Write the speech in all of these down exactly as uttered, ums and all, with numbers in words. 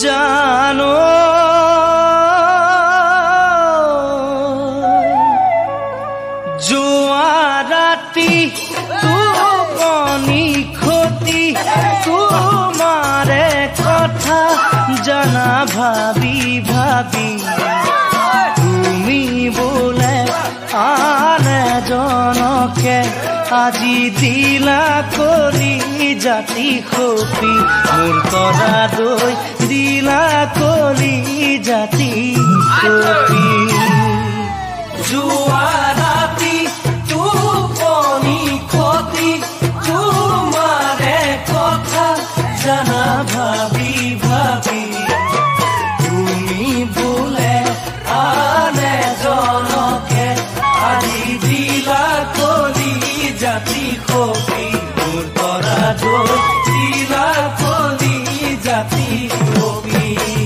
জানো যোৱা ৰাতি টোপনি ক্ষতি তোমাৰে কথা জানা ভাবি ভাবি তুমি বোলে আন এজনকে আজি দিলা কলি জাতি খপি মোৰ তৰা দৈ দিলা কলি জাতি খপি যোৱা ৰাতি টোপনি ক্ষতি তোমাৰে কথা জানা ভাবি ভাবি তুমি বোলে আন এজনকে আজি দিলা কলি জাতি খপি মোৰ তৰা দৈ দিলা কলি জাতি খপি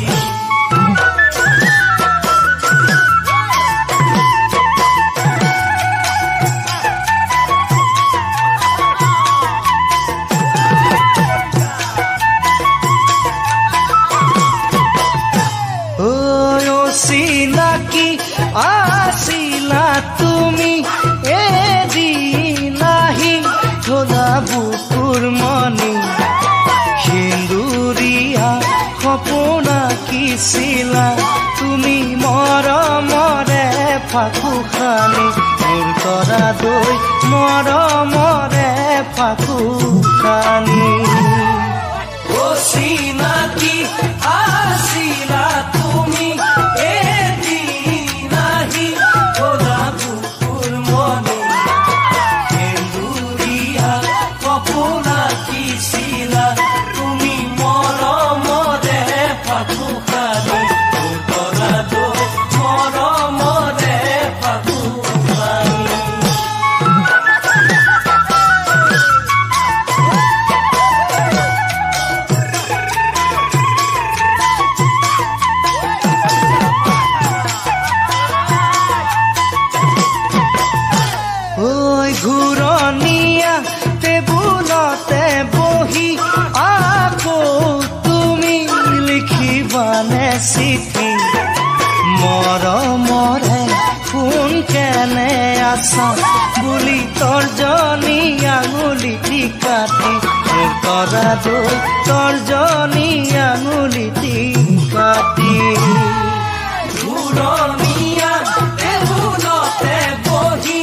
চিনাকি আছিলা তুমি এদিনাহি ধলা বুকুৰ মনি সিন্দুৰীয়া সপোন আঁকিছিলা তুমি মৰমৰে ফাকু খানি মোৰ তৰা দৈ মৰমৰে ফাকু খানি ও চিনাকি আছিলা তুমি ঘূৰণীয়া টেবুলতে বহি আকৌ তুমি লিখিবানে চিঠি মৰমৰে কোন কেনে আছা বুলি তৰ্জনী আঙুলিটি কাটি মোৰ তৰা দৈ তৰ্জনী আঙুলিটি কাটি ঘূৰণীয়া টেবুলতে বহি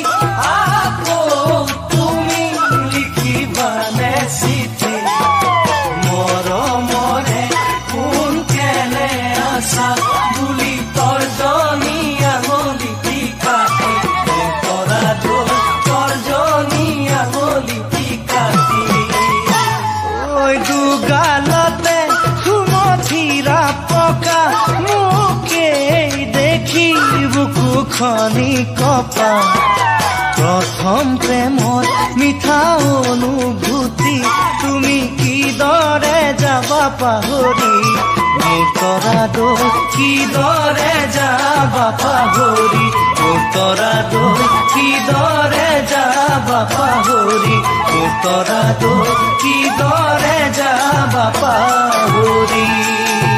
মৰমৰে কোন কেনে আছা বুলি তৰ্জনী আঙুলিটি কাটি তৰা দৈ তৰ্জনী আঙুলিটি কাটি ঐ দুগালতে সুমথিৰা পকা মোকেই দেখি বুকু খনি কপা প্ৰথম প্ৰেমত মিঠা অনুভূতি তুমি কিদৰে যাবা পাহৰি মোৰ তৰা দৈ কিদৰে যাবা পাহৰি মোৰ তৰা দৈ কিদৰে যাবা পাহৰি মোৰ তৰা দৈ কিদৰে যাবা পাহৰি